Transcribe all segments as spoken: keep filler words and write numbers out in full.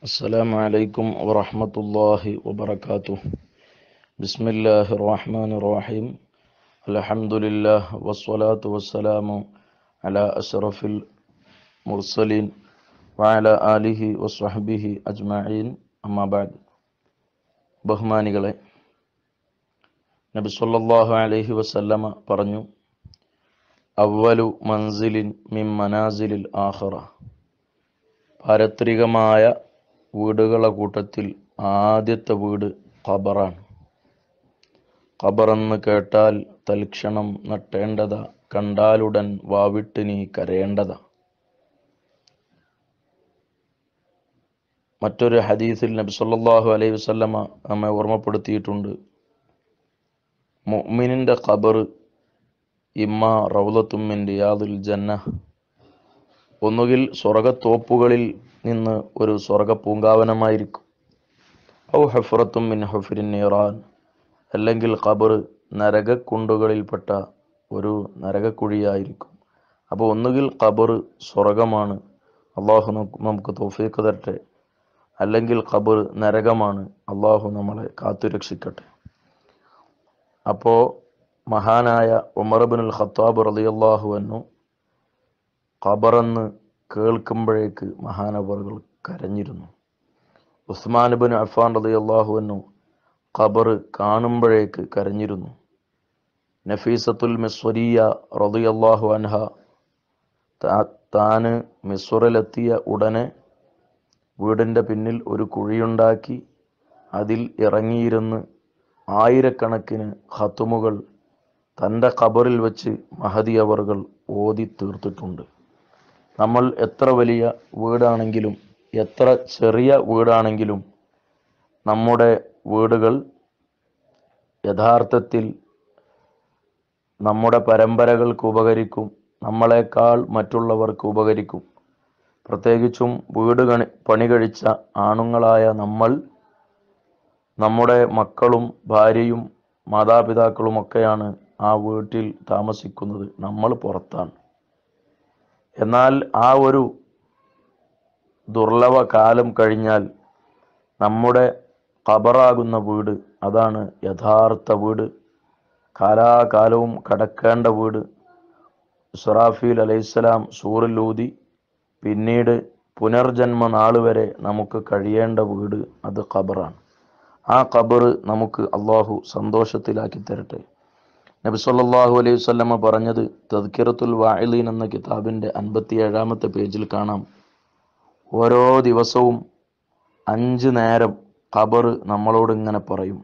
السلام عليكم ورحمة الله وبركاته. بسم الله الرحمن الرحيم. الحمد لله والصلاة والسلام على أشرف المرسلين وعلى آله وصحبه أجمعين. أما بعد. ബഹുമാനികളെ, നബി സല്ലല്ലാഹു അലൈഹി വസല്ലമ പറഞ്ഞു, അവ്വലു മൻസിലിൻ മിൻ മനാസിലിൽ ആഖിറ, പാരത്രികമായ വീടുകളെ കൂട്ടത്തിൽ ആദ്യത്തെ വീട് ഖബറാണ്. ഖബറെന്ന് കേട്ടാൽ തൽക്ഷണം നട്ടേണ്ടതാ, കണ്ടാലുടൻ വാവിട്ട് നീ കരയേണ്ടതാ. മറ്റൊരു ഹദീസിൽ നബി സല്ലല്ലാഹു അലൈഹി വസല്ലമ നമ്മെ ഓർമ്മപ്പെടുത്തിയിട്ടുണ്ട്, മുഅ്മിനിന്റെ ഖബർ ഇമ്മാ റൗളത്തും മിൻ റിയാദിൽ ജന്ന, ഒന്നുകിൽ സ്വർഗത്തോപ്പുകളിൽ നിന്ന് ഒരു സ്വർഗ പൂങ്കാവനമായിരിക്കും, ഔ ഹുഫ്റത്തും മിൻ ഹുഫ്രിൻ നീറാൻ, അല്ലെങ്കിൽ ഖബർ നരകക്കുണ്ടുകളിൽപ്പെട്ട ഒരു നരകക്കുഴിയായിരിക്കും. അപ്പോൾ ഒന്നുകിൽ ഖബർ സ്വർഗമാണ്, അള്ളാഹു നമുക്ക് തൗഫീഖ് തരട്ടെ, അല്ലെങ്കിൽ ഖബർ നരകമാണ്, അള്ളാഹു നമ്മളെ കാത്തുരക്ഷിക്കട്ടെ. അപ്പോൾ മഹാനായ ഉമർ ഇബ്നുൽ ഖത്താബ് റളിയല്ലാഹു അൻഹു ഖബറെന്ന് കേൾക്കുമ്പോഴേക്ക് മഹാനവറുകൾ കരഞ്ഞിരുന്നു. ഉസ്മാൻ ഇബ്നു അഫ്ഫാൻ റളിയല്ലാഹു അൻഹു ഖബർ കാണുമ്പോഴേക്ക് കരഞ്ഞിരുന്നു. നഫീസത്തുൽ മിസ്വരിയ റളിയല്ലാഹു അൻഹ താന് മിസ്റിലെത്തിയ ഉടനെ വീടിൻ്റെ പിന്നിൽ ഒരു കുഴിയുണ്ടാക്കി അതിൽ ഇറങ്ങിയിരുന്ന് ആയിരക്കണക്കിന് ഖത്തുമുകൾ തൻ്റെ ഖബറിൽ വെച്ച് മഹദി അവറുകൾ ഓതി തീർത്തിട്ടുണ്ട്. നമ്മൾ എത്ര വലിയ വീടാണെങ്കിലും എത്ര ചെറിയ വീടാണെങ്കിലും നമ്മുടെ വീടുകൾ യഥാർത്ഥത്തിൽ നമ്മുടെ പരമ്പരകൾക്ക് ഉപകരിക്കും, നമ്മളെക്കാൾ മറ്റുള്ളവർക്ക് ഉപകരിക്കും. പ്രത്യേകിച്ചും വീട് കണി പണി കഴിച്ച ആണുങ്ങളായ നമ്മൾ, നമ്മുടെ മക്കളും ഭാര്യയും മാതാപിതാക്കളുമൊക്കെയാണ് ആ വീട്ടിൽ താമസിക്കുന്നത്, നമ്മൾ പുറത്താണ്. എന്നാൽ ആ ഒരു ദുർലഭ കാലം കഴിഞ്ഞാൽ നമ്മുടെ ഖബറാകുന്ന വീട്, അതാണ് യഥാർത്ഥ വീട്, കാലാകാലവും കടക്കേണ്ട വീട്. ഇസ്രാഫീൽ അലൈഹിസ്സലാം സൂറിലൂതി പിന്നീട് പുനർജന്മ നാൾ വരെ നമുക്ക് കഴിയേണ്ട വീട് അത് ഖബറാണ്. ആ ഖബർ നമുക്ക് അള്ളാഹു സന്തോഷത്തിലാക്കി തരട്ടെ. നബി സല്ലല്ലാഹു അലൈഹി വസല്ലമ പറഞ്ഞത് തദ്കിറത്തുൽ വാഇലീൻ എന്ന കിതാബിൻ്റെ അൻപത്തി ഏഴാമത്തെ പേജിൽ കാണാം. ഓരോ ദിവസവും അഞ്ച് നേരം ഖബർ നമ്മളോട് ഇങ്ങനെ പറയും.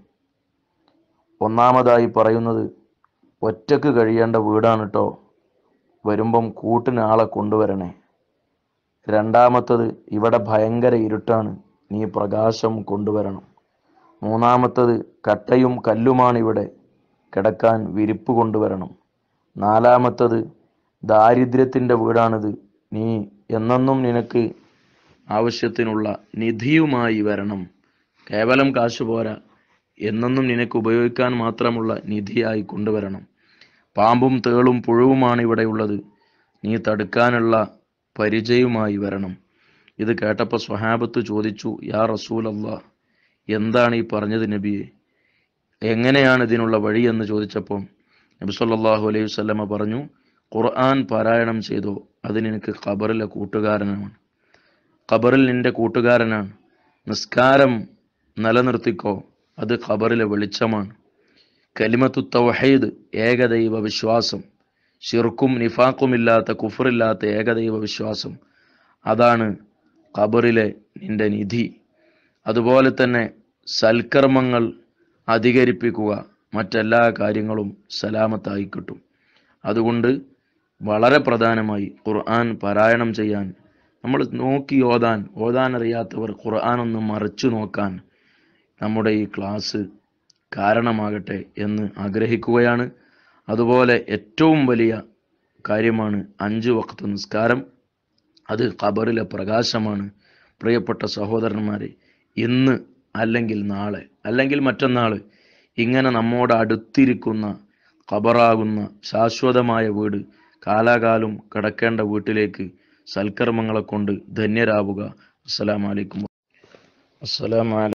ഒന്നാമതായി പറയുന്നത്, ഒറ്റക്ക് കഴിയേണ്ട വീടാണ് കേട്ടോ, വരുമ്പം കൂട്ടിന് ആളെ കൊണ്ടുവരണേ. രണ്ടാമത്തത്, ഇവിടെ ഭയങ്കര ഇരുട്ടാണ്, നീ പ്രകാശം കൊണ്ടുവരണം. മൂന്നാമത്തത്, കട്ടയും കല്ലുമാണിവിടെ, കിടക്കാൻ വിരിപ്പ് കൊണ്ടുവരണം. നാലാമത്തത്, ദാരിദ്ര്യത്തിൻ്റെ വീടാണിത്, നീ എന്നെന്നും നിനക്ക് ആവശ്യത്തിനുള്ള നിധിയുമായി വരണം. കേവലം കാശ് പോരാ, എന്നെന്നും നിനക്ക് ഉപയോഗിക്കാൻ മാത്രമുള്ള നിധിയായി കൊണ്ടുവരണം. പാമ്പും തേളും പുഴുവുമാണ് ഇവിടെ ഉള്ളത്, നീ തടുക്കാനുള്ള പരിചയവുമായി വരണം. ഇത് കേട്ടപ്പോൾ സ്വഹാബത്ത് ചോദിച്ചു, യാ റസൂലല്ലാഹ്, എന്താണ് ഈ പറഞ്ഞത് നബിയെ, എങ്ങനെയാണ് ഇതിനുള്ള വഴി എന്ന് ചോദിച്ചപ്പോൾ നബി സല്ലല്ലാഹു അലൈഹി വസല്ലമ പറഞ്ഞു, ഖുർആൻ പാരായണം ചെയ്തോ, അത് നിനക്ക് ഖബറിലെ കൂട്ടുകാരനാണ്, ഖബറിൽ നിന്റെ കൂട്ടുകാരനാണ്. നിസ്കാരം നിലനിർത്തിക്കോ, അത് ഖബറിലെ വെളിച്ചമാണ്. കലിമത്തു തൗഹീദ്, ഏകദൈവ വിശ്വാസം, ശിർക്കും നിഫാഖുമില്ലാത്ത കുഫറില്ലാത്ത ഏകദൈവ വിശ്വാസം, അതാണ് ഖബറിലെ നിന്റെ നിധി. അതുപോലെ തന്നെ സൽക്കർമ്മങ്ങൾ അധികരിപ്പിക്കുക, മറ്റെല്ലാ കാര്യങ്ങളും സലാമത്തായി കിട്ടും. അതുകൊണ്ട് വളരെ പ്രധാനമായി ഖുർആൻ പാരായണം ചെയ്യാൻ, നമ്മൾ നോക്കി ഓതാൻ, ഓതാൻ അറിയാത്തവർ ഖുർആൻ ഒന്ന് മറിച്ചു നോക്കാൻ നമ്മുടെ ഈ ക്ലാസ് കാരണമാകട്ടെ എന്ന് ആഗ്രഹിക്കുകയാണ്. അതുപോലെ ഏറ്റവും വലിയ കാര്യമാണ് അഞ്ച് വഖ്ത് നിസ്കാരം, അത് ഖബറിലെ പ്രകാശമാണ്. പ്രിയപ്പെട്ട സഹോദരന്മാരെ, ഇന്ന് അല്ലെങ്കിൽ നാളെ അല്ലെങ്കിൽ മറ്റന്നാൾ ഇങ്ങനെ നമ്മോട് അടുത്തിരിക്കുന്ന ഖബറാകുന്ന ശാശ്വതമായ വീട്, കാലാകാലം കിടക്കേണ്ട വീട്ടിലേക്ക് സൽക്കർമ്മങ്ങളെ കൊണ്ട് ധന്യരാവുക. അസ്സലാമു അലൈക്കും. السلام عليكم.